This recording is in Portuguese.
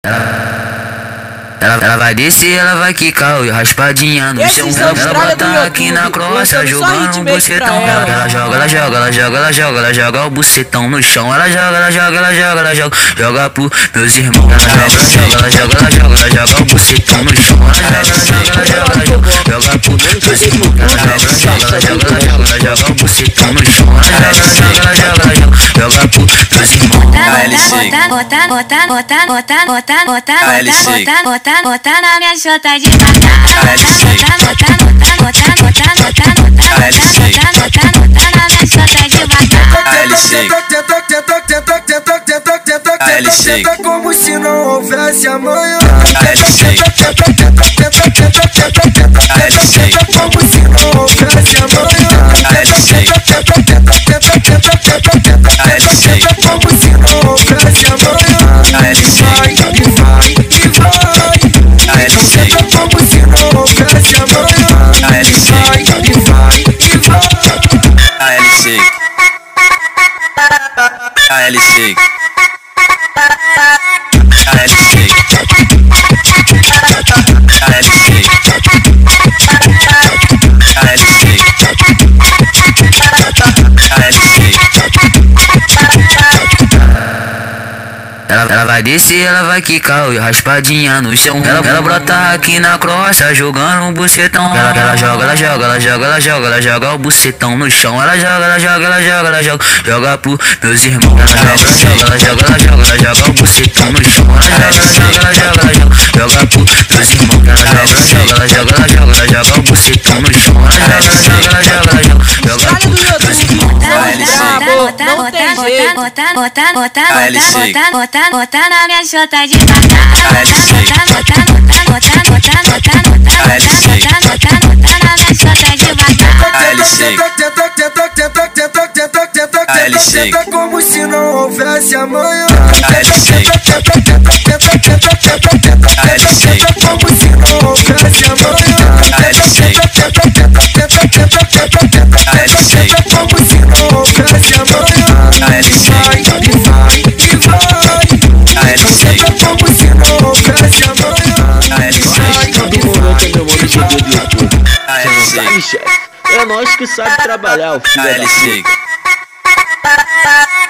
Ela vai descer, ela vai quicar, raspadinha no chão. Ela bota aqui na crosta, jogando um bucetão. Ela joga o bucetão no chão. Ela joga pro meus irmãos. Ela joga o bucetão no chão. Ela joga pro meus irmãos. Ela joga o bucetão no chão. Ela joga pro meus irmãos. Bota na minha chota devagar. Bota na minha chota devagar. Tenta como se não houvesse amanhã. Tenta como se não houvesse amanhã. Tenta como se não houvesse amanhã. Vai, como se não houvesse amanhã. Ela vai descer, ela vai quicar, raspadinha no chão. Ela brota aqui na crosta, jogando um bucetão. Ela joga o bucetão no chão. Ela joga pro meus irmãos. Ela joga o bucetão no chão. Ela joga pro meus irmãos. Ela joga o bucetão no chão. Ela joga pro meus irmãos. Não tem jeito. Bota na minha chota devagar. Bota na minha chota devagar. Tenta como se não houvesse amanhã. Tenta como se não houvesse amanhã. Tenta como se não houvesse amanhã. Como se não houvesse amanhã. É nós que sabe trabalhar, o filho da puta.